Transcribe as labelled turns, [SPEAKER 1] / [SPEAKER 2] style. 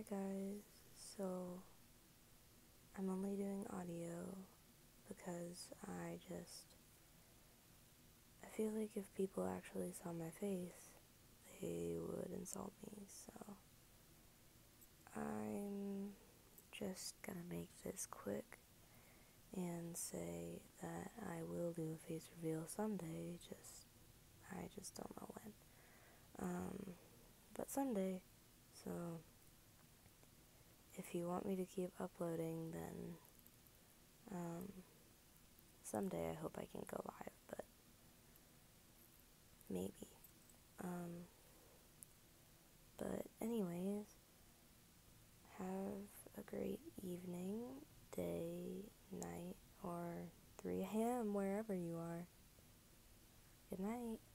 [SPEAKER 1] Hi guys, so I'm only doing audio because I feel like if people actually saw my face, they would insult me, so I'm just gonna make this quick and say that I will do a face reveal someday, I just don't know when. But someday, so if you want me to keep uploading, then someday I hope I can go live, but maybe. But anyways, have a great evening, day, night, or 3 a.m. wherever you are. Good night.